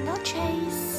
noches。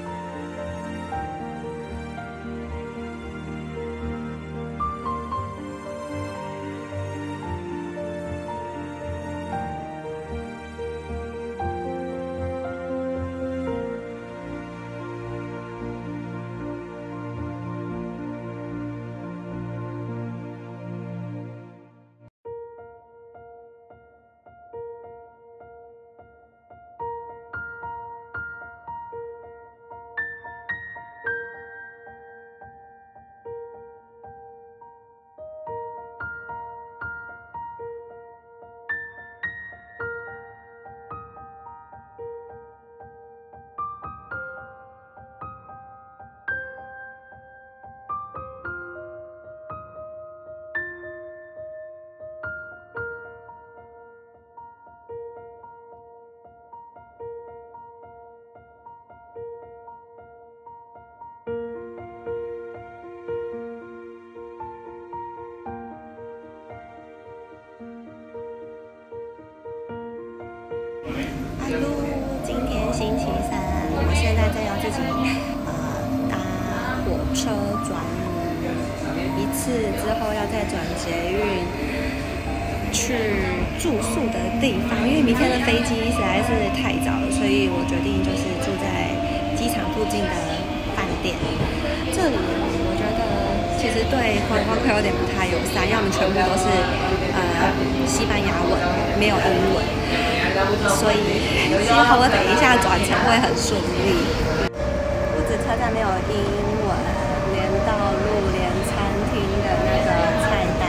今天星期三，我现在正要自己搭火车转一次，之后要再转捷运去住宿的地方。因为明天的飞机实在是太早了，所以我决定就是住在机场附近的饭店。这里我觉得其实对观光客有点不太友善，因为我们全部都是西班牙文，没有英文。所以希望我等一下转乘会很顺利。不止车站没有英文，连道路、连餐厅的那个菜单，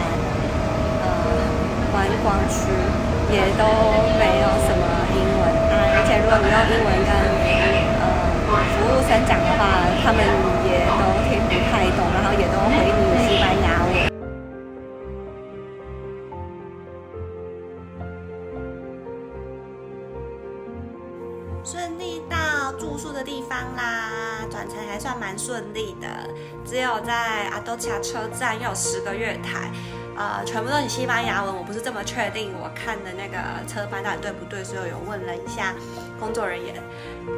观光区也都没有什么英文啊。而且如果你用英文跟服务生讲的话，他们也都听不太懂，然后也都回你西班牙文。顺利到住宿的地方啦，转乘还算蛮顺利的，只有在阿多卡车站要有10个月台，全部都是西班牙文，我不是这么确定我看的那个车班到底对不对，所以我有问了一下工作人员，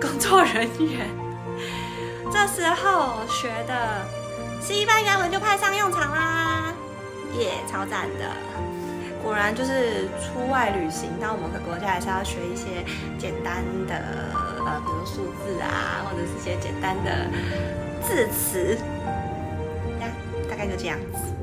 这时候学的西班牙文就派上用场啦，耶，超赞的！果然就是出外旅行，到某个国家还是要学一些简单的，比如数字啊，或者是一些简单的字词，大概就这样子。